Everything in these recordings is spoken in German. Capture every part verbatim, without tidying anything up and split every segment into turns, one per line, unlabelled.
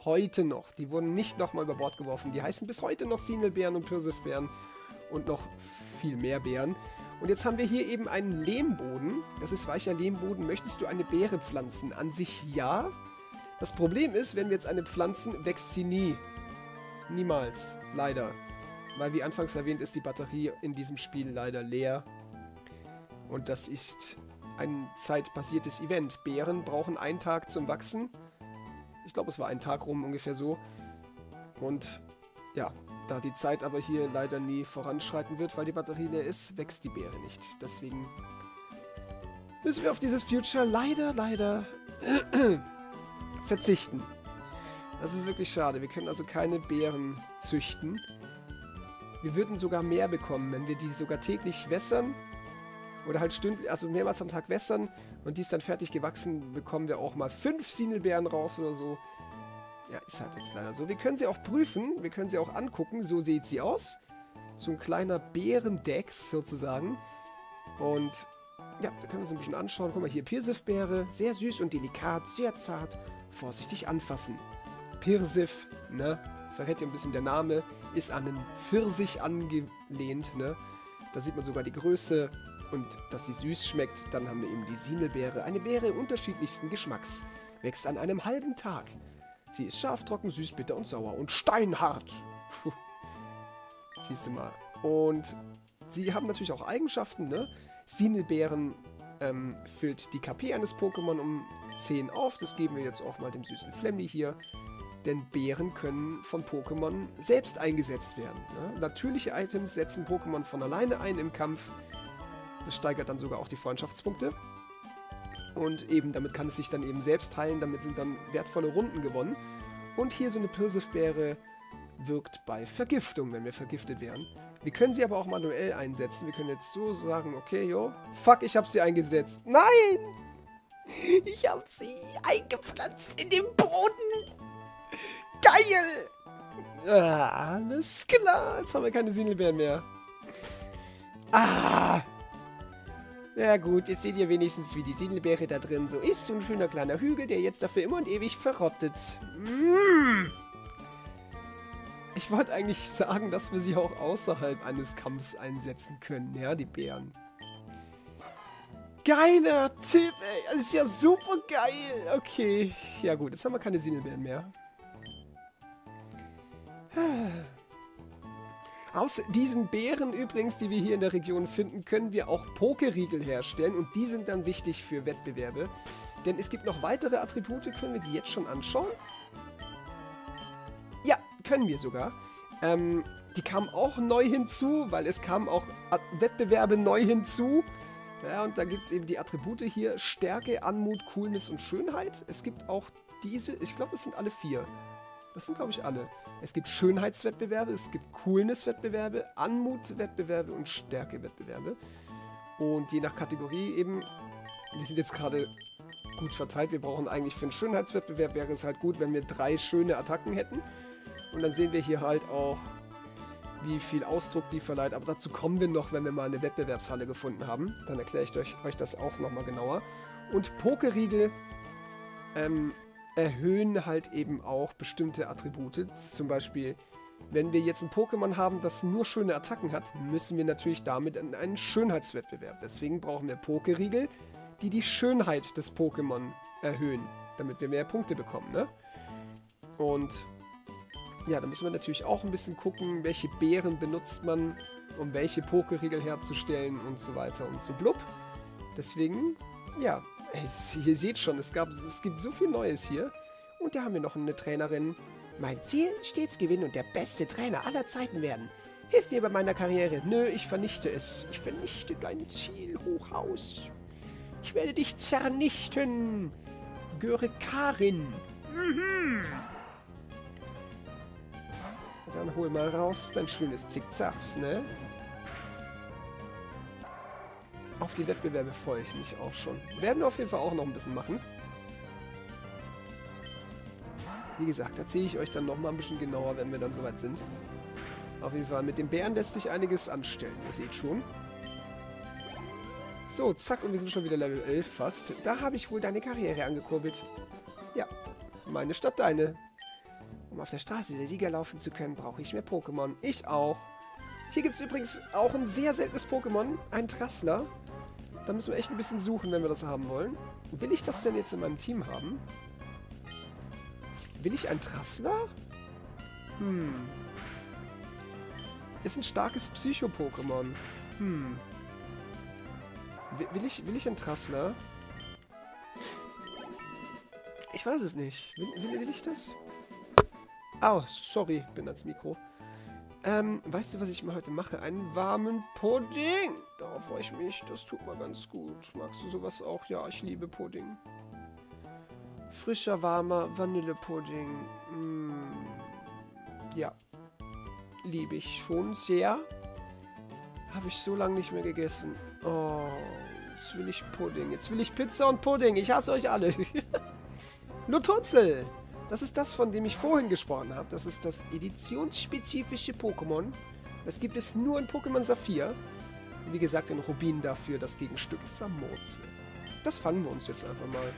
heute noch. Die wurden nicht nochmal über Bord geworfen. Die heißen bis heute noch Sinelbeeren und Pirsifbeeren und noch viel mehr Beeren. Und jetzt haben wir hier eben einen Lehmboden. Das ist weicher Lehmboden. Möchtest du eine Beere pflanzen? An sich ja. Das Problem ist, wenn wir jetzt eine pflanzen, wächst sie nie. Niemals. Leider. Weil, wie anfangs erwähnt, ist die Batterie in diesem Spiel leider leer. Und das ist ein zeitbasiertes Event. Beeren brauchen einen Tag zum Wachsen. Ich glaube, es war ein Tag rum, ungefähr so. Und ja, da die Zeit aber hier leider nie voranschreiten wird, weil die Batterie leer ist, wächst die Beere nicht. Deswegen müssen wir auf dieses Future leider, leider verzichten. Das ist wirklich schade. Wir können also keine Beeren züchten. Wir würden sogar mehr bekommen, wenn wir die sogar täglich wässern. Oder halt stündlich, also mehrmals am Tag wässern und die ist dann fertig gewachsen, bekommen wir auch mal fünf Sinelbeeren raus oder so. Ja, ist halt jetzt leider so. Wir können sie auch prüfen, wir können sie auch angucken, so sieht sie aus. So ein kleiner Beerendex sozusagen. Und ja, da können wir so ein bisschen anschauen. Guck mal hier, Pirsifbeere, sehr süß und delikat, sehr zart, vorsichtig anfassen. Pirsif, ne, verrät ja ein bisschen der Name, ist an einen Pfirsich angelehnt, ne. Da sieht man sogar die Größe. Und dass sie süß schmeckt, dann haben wir eben die Sinelbeere, eine Beere unterschiedlichsten Geschmacks. Wächst an einem halben Tag. Sie ist scharf, trocken, süß, bitter und sauer und steinhart. Puh. Siehst du mal. Und sie haben natürlich auch Eigenschaften, ne? Sinelbeeren ähm, füllt die K P eines Pokémon um zehn auf. Das geben wir jetzt auch mal dem süßen Flemmi hier. Denn Beeren können von Pokémon selbst eingesetzt werden. Ne? Natürliche Items setzen Pokémon von alleine ein im Kampf. Das steigert dann sogar auch die Freundschaftspunkte. Und eben, damit kann es sich dann eben selbst heilen. Damit sind dann wertvolle Runden gewonnen. Und hier so eine Pirsifbeere wirkt bei Vergiftung, wenn wir vergiftet werden. Wir können sie aber auch manuell einsetzen. Wir können jetzt so sagen, okay, jo, fuck, ich habe sie eingesetzt. Nein! Ich habe sie eingepflanzt in den Boden. Geil! Ah, alles klar. Jetzt haben wir keine Sinelbeeren mehr. Ah! Ja gut, jetzt seht ihr wenigstens, wie die Sinelbeere da drin so ist. So ein schöner kleiner Hügel, der jetzt dafür immer und ewig verrottet. Mm. Ich wollte eigentlich sagen, dass wir sie auch außerhalb eines Kampfs einsetzen können, ja, die Beeren. Geiler Tipp, ey. Das ist ja super geil. Okay, ja gut, jetzt haben wir keine Sinelbeeren mehr. Aus diesen Beeren übrigens, die wir hier in der Region finden, können wir auch Pokeriegel herstellen und die sind dann wichtig für Wettbewerbe. Denn es gibt noch weitere Attribute, können wir die jetzt schon anschauen? Ja, können wir sogar. Ähm, die kamen auch neu hinzu, weil es kamen auch Wettbewerbe neu hinzu. Ja, und da gibt es eben die Attribute hier, Stärke, Anmut, Coolness und Schönheit. Es gibt auch diese, ich glaube, es sind alle vier. Das sind, glaube ich, alle. Es gibt Schönheitswettbewerbe, es gibt Coolness-Wettbewerbe, Anmut-Wettbewerbe und Stärke-Wettbewerbe. Und je nach Kategorie eben, wir sind jetzt gerade gut verteilt. Wir brauchen eigentlich für einen Schönheitswettbewerb, wäre es halt gut, wenn wir drei schöne Attacken hätten. Und dann sehen wir hier halt auch, wie viel Ausdruck die verleiht. Aber dazu kommen wir noch, wenn wir mal eine Wettbewerbshalle gefunden haben. Dann erkläre ich euch, euch das auch nochmal genauer. Und Pokeriegel, ähm, erhöhen halt eben auch bestimmte Attribute. Zum Beispiel, wenn wir jetzt ein Pokémon haben, das nur schöne Attacken hat, müssen wir natürlich damit in einen Schönheitswettbewerb. Deswegen brauchen wir Pokeriegel, die die Schönheit des Pokémon erhöhen, damit wir mehr Punkte bekommen, ne? Und ja, da müssen wir natürlich auch ein bisschen gucken, welche Beeren benutzt man, um welche Pokeriegel herzustellen und so weiter und so blub. Deswegen, ja, es, ihr seht schon, es, gab, es gibt so viel Neues hier. Und da haben wir noch eine Trainerin. Mein Ziel, stets gewinnen und der beste Trainer aller Zeiten werden. Hilf mir bei meiner Karriere. Nö, ich vernichte es. Ich vernichte dein Ziel, Hochhaus. Ich werde dich zernichten. Görekarin. Mhm. Dann hol mal raus dein schönes Zickzacks, ne? Auf die Wettbewerbe freue ich mich auch schon. Werden wir auf jeden Fall auch noch ein bisschen machen. Wie gesagt, erzähle ich euch dann noch mal ein bisschen genauer, wenn wir dann soweit sind. Auf jeden Fall, mit dem Bären lässt sich einiges anstellen, ihr seht schon. So, zack, und wir sind schon wieder Level elf fast. Da habe ich wohl deine Karriere angekurbelt. Ja, meine statt deine. Um auf der Straße der Sieger laufen zu können, brauche ich mehr Pokémon. Ich auch. Hier gibt es übrigens auch ein sehr seltenes Pokémon, ein Trassler. Da müssen wir echt ein bisschen suchen, wenn wir das haben wollen. Will ich das denn jetzt in meinem Team haben? Will ich ein Trassler? Hm. Ist ein starkes Psycho-Pokémon. Hm. Will, will, ich, will ich ein Trassler? Ich weiß es nicht. Will, will, will ich das? Au, sorry, bin ans Mikro. Ähm, weißt du, was ich mal heute mache? Einen warmen Pudding. Darauf freue ich mich. Das tut mal ganz gut. Magst du sowas auch? Ja, ich liebe Pudding. Frischer, warmer Vanillepudding. Mm, ja. Liebe ich schon sehr. Habe ich so lange nicht mehr gegessen. Oh, jetzt will ich Pudding. Jetzt will ich Pizza und Pudding. Ich hasse euch alle. Lototzel. Das ist das, von dem ich vorhin gesprochen habe. Das ist das editionsspezifische Pokémon. Das gibt es nur in Pokémon Saphir. Und wie gesagt, in Rubin dafür das Gegenstück ist Samurzel. Das fangen wir uns jetzt einfach mal.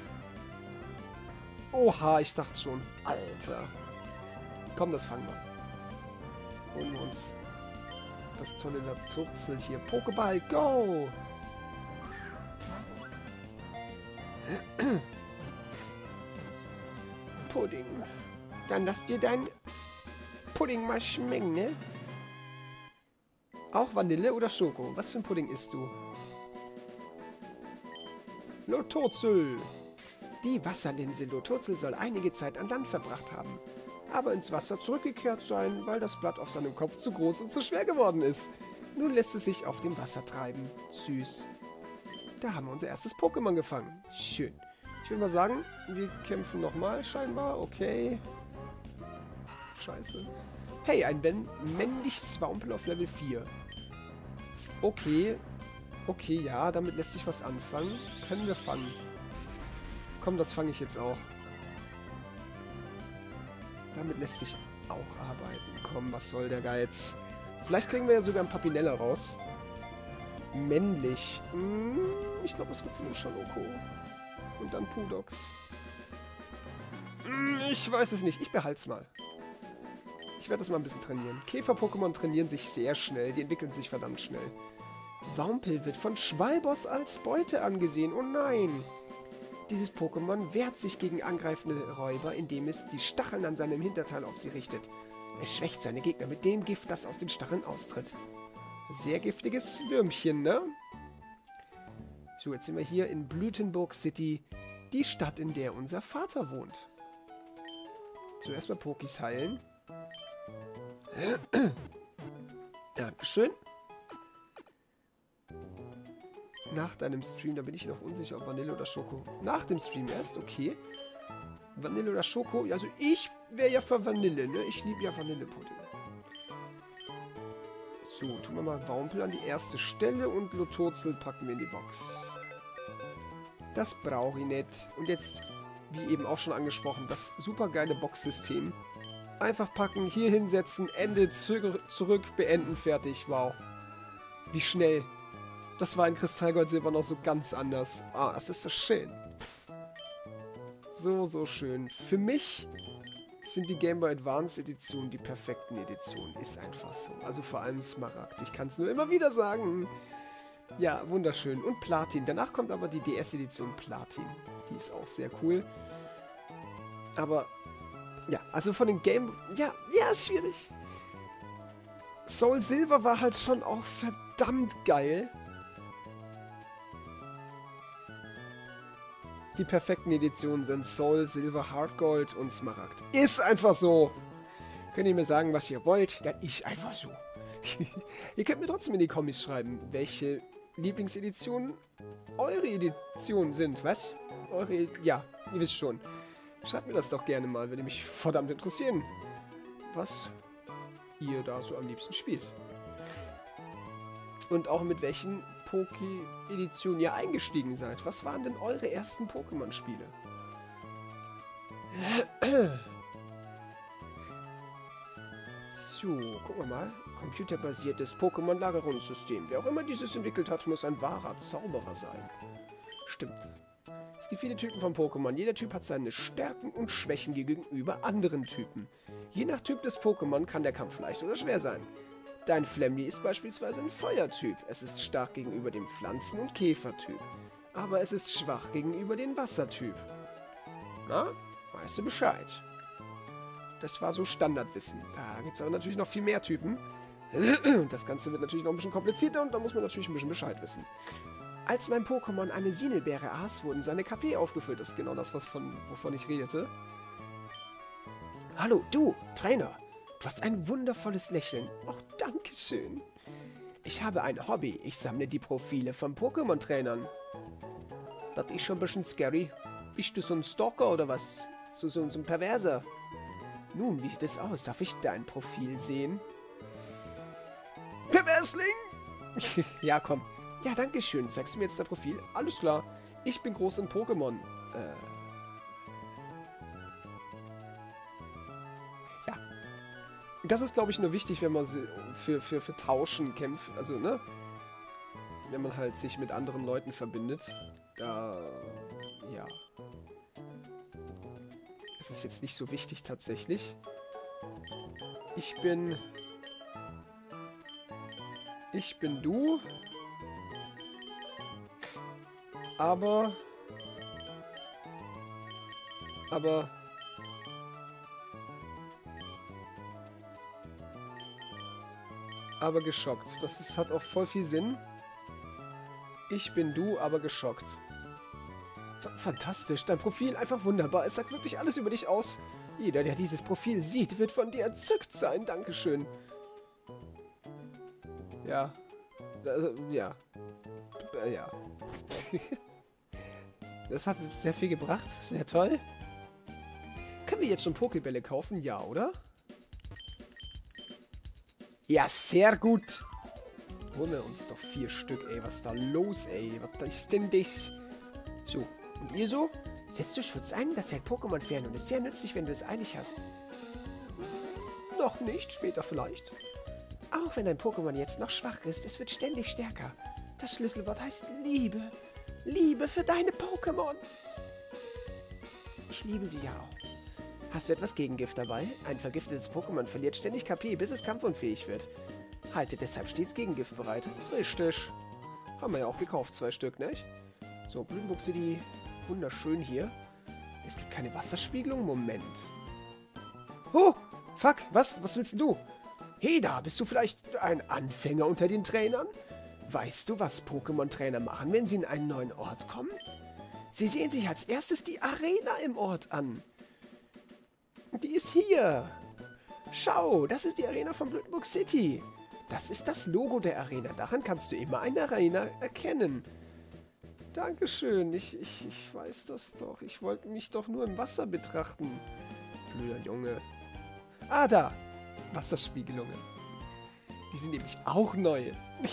Oha, ich dachte schon. Alter. Komm, das fangen wir. Holen wir uns das tolle Lototzel hier. Pokéball, go! Pudding. Dann lass dir dein Pudding mal schmecken, ne? Auch Vanille oder Schoko? Was für ein Pudding isst du? Lototzel. Die Wasserlinse Lototzel soll einige Zeit an Land verbracht haben, aber ins Wasser zurückgekehrt sein, weil das Blatt auf seinem Kopf zu groß und zu schwer geworden ist. Nun lässt es sich auf dem Wasser treiben. Süß. Da haben wir unser erstes Pokémon gefangen. Schön. Ich will mal sagen, wir kämpfen nochmal scheinbar. Okay. Scheiße. Hey, ein männliches Wampel auf Level vier. Okay. Okay, ja, damit lässt sich was anfangen. Können wir fangen. Komm, das fange ich jetzt auch. Damit lässt sich auch arbeiten. Komm, was soll der Geiz? Vielleicht kriegen wir ja sogar ein Papinella raus. Männlich. Hm, ich glaube, es wird so ein Schaloko. Und dann Pudox. Hm, ich weiß es nicht. Ich behalte es mal. Ich werde das mal ein bisschen trainieren. Käfer-Pokémon trainieren sich sehr schnell. Die entwickeln sich verdammt schnell. Wampel wird von Schwalbos als Beute angesehen. Oh nein. Dieses Pokémon wehrt sich gegen angreifende Räuber, indem es die Stacheln an seinem Hinterteil auf sie richtet. Es schwächt seine Gegner mit dem Gift, das aus den Stacheln austritt. Sehr giftiges Würmchen, ne? So, jetzt sind wir hier in Blütenburg City, die Stadt, in der unser Vater wohnt. Zuerst mal Pokis heilen. Dankeschön. Nach deinem Stream, da bin ich noch unsicher, ob Vanille oder Schoko. Nach dem Stream erst, okay. Vanille oder Schoko, also ich wäre ja für Vanille, ne? Ich liebe ja Vanillepudding. So, tun wir mal Wampel an die erste Stelle und Lototzel packen wir in die Box. Das brauche ich nicht. Und jetzt, wie eben auch schon angesprochen, das super geile Boxsystem. Einfach packen, hier hinsetzen, Ende, zurück, beenden, fertig. Wow. Wie schnell. Das war in Kristallgold Silber noch so ganz anders. Ah, das ist so schön. So, so schön. Für mich sind die Game Boy Advance Editionen die perfekten Editionen. Ist einfach so. Also vor allem Smaragd. Ich kann es nur immer wieder sagen. Ja, wunderschön. Und Platin. Danach kommt aber die D S-Edition Platin. Die ist auch sehr cool. Aber, ja, also von den Game... Ja, ja, ist schwierig. Soul Silver war halt schon auch verdammt geil. Die perfekten Editionen sind Soul, Silver, Hardgold und Smaragd. Ist einfach so. Könnt ihr mir sagen, was ihr wollt? Das ist einfach so. Ihr könnt mir trotzdem in die Kommis schreiben, welche Lieblingseditionen eure Editionen sind. Was? Eure... Ja, ihr wisst schon. Schreibt mir das doch gerne mal, würde mich verdammt interessieren, was ihr da so am liebsten spielt. Und auch mit welchen Poké-Editionen ihr eingestiegen seid. Was waren denn eure ersten Pokémon-Spiele? So, gucken wir mal. Computerbasiertes Pokémon-Lagerungssystem. Wer auch immer dieses entwickelt hat, muss ein wahrer Zauberer sein. Stimmt. Es gibt viele Typen von Pokémon. Jeder Typ hat seine Stärken und Schwächen gegenüber anderen Typen. Je nach Typ des Pokémon kann der Kampf leicht oder schwer sein. Dein Flamly ist beispielsweise ein Feuertyp. Es ist stark gegenüber dem Pflanzen- und Käfertyp. Aber es ist schwach gegenüber dem Wassertyp. Na, weißt du Bescheid. Das war so Standardwissen. Da gibt es aber natürlich noch viel mehr Typen. Das Ganze wird natürlich noch ein bisschen komplizierter und da muss man natürlich ein bisschen Bescheid wissen. Als mein Pokémon eine Sinelbeere aß, wurden seine K P aufgefüllt. Das ist genau das, was von, wovon ich redete. Hallo, du, Trainer. Du hast ein wundervolles Lächeln. Och, danke schön. Ich habe ein Hobby. Ich sammle die Profile von Pokémon-Trainern. Das ist schon ein bisschen scary. Bist du so ein Stalker oder was? So, so, so ein Perverser? Nun, wie sieht es aus? Darf ich dein Profil sehen? Perversling! Ja, komm. Ja, danke schön. Zeigst du mir jetzt dein Profil? Alles klar. Ich bin groß in Pokémon. Äh... Ja. Das ist, glaube ich, nur wichtig, wenn man für, für, für Tauschen kämpft. Also, ne? Wenn man halt sich mit anderen Leuten verbindet. Da... Ja. Das ist jetzt nicht so wichtig tatsächlich. Ich bin... Ich bin du. Aber... Aber... Aber geschockt. Das ist, hat auch voll viel Sinn. Ich bin du, aber geschockt. F- Fantastisch. Dein Profil einfach wunderbar. Es sagt wirklich alles über dich aus. Jeder, der dieses Profil sieht, wird von dir entzückt sein. Dankeschön. Ja. Also, ja. Äh, ja. Das hat jetzt sehr viel gebracht. Sehr toll. Können wir jetzt schon Pokébälle kaufen? Ja, oder? Ja, sehr gut. Holen wir uns doch vier Stück, ey. Was ist da los, ey? Was ist denn das? So. Und ihr so? Setzt du Schutz ein? Das hält Pokémon fern und ist sehr nützlich, wenn du es eilig hast. Noch nicht. Später vielleicht. Auch wenn dein Pokémon jetzt noch schwach ist, es wird ständig stärker. Das Schlüsselwort heißt Liebe. Liebe für deine Pokémon. Ich liebe sie ja auch. Hast du etwas Gegengift dabei? Ein vergiftetes Pokémon verliert ständig K P, bis es kampfunfähig wird. Halte deshalb stets Gegengift bereit. Richtig. Haben wir ja auch gekauft, zwei Stück, nicht? So, Blütenburg City. Wunderschön hier. Es gibt keine Wasserspiegelung? Moment. Oh, fuck, was? Was willst du? Hey da, bist du vielleicht ein Anfänger unter den Trainern? Weißt du, was Pokémon-Trainer machen, wenn sie in einen neuen Ort kommen? Sie sehen sich als erstes die Arena im Ort an. Die ist hier. Schau, das ist die Arena von Blütenburg City. Das ist das Logo der Arena. Daran kannst du immer eine Arena erkennen. Dankeschön. Ich, ich, ich weiß das doch. Ich wollte mich doch nur im Wasser betrachten. Blöder Junge. Ah, da. Wasserspiegelungen. Die sind nämlich auch neu.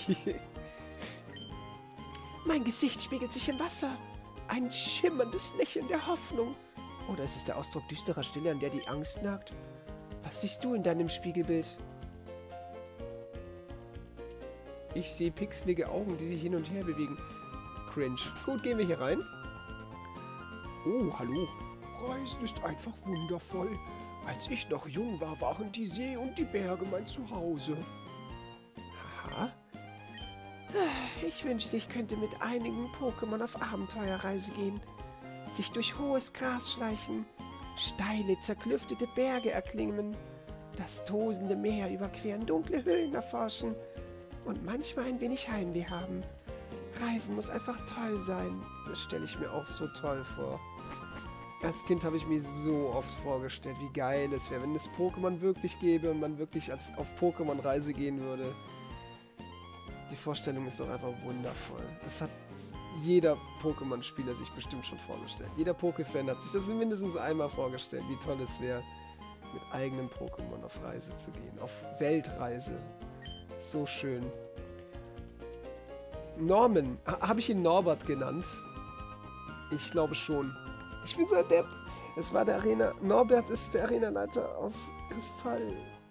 Mein Gesicht spiegelt sich im Wasser. Ein schimmerndes Lächeln der Hoffnung. Oder ist es der Ausdruck düsterer Stille, an der die Angst nagt? Was siehst du in deinem Spiegelbild? Ich sehe pixelige Augen, die sich hin und her bewegen. Cringe. Gut, gehen wir hier rein. Oh, hallo. Reisen ist einfach wundervoll. Als ich noch jung war, waren die See und die Berge mein Zuhause. Haha. Ich wünschte, ich könnte mit einigen Pokémon auf Abenteuerreise gehen. Sich durch hohes Gras schleichen, steile, zerklüftete Berge erklimmen, das tosende Meer überqueren, dunkle Höhlen erforschen und manchmal ein wenig Heimweh haben. Reisen muss einfach toll sein. Das stelle ich mir auch so toll vor. Als Kind habe ich mir so oft vorgestellt, wie geil es wäre, wenn es Pokémon wirklich gäbe und man wirklich als auf Pokémon-Reise gehen würde. Die Vorstellung ist doch einfach wundervoll. Das hat jeder Pokémon-Spieler sich bestimmt schon vorgestellt. Jeder Poké-Fan hat sich das mindestens einmal vorgestellt, wie toll es wäre, mit eigenen Pokémon auf Reise zu gehen. Auf Weltreise. So schön. Norman. Ha- Habe ich ihn Norbert genannt? Ich glaube schon. Ich bin so ein Depp. Es war der Arena... Norbert ist der Arenaleiter aus Kristall.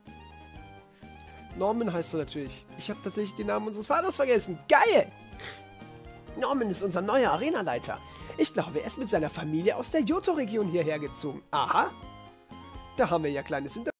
Norman heißt er natürlich. Ich habe tatsächlich den Namen unseres Vaters vergessen. Geil! Norman ist unser neuer Arenaleiter. Ich glaube, er ist mit seiner Familie aus der Johto-Region hierher gezogen. Aha. Da haben wir ja kleines Hintergrund.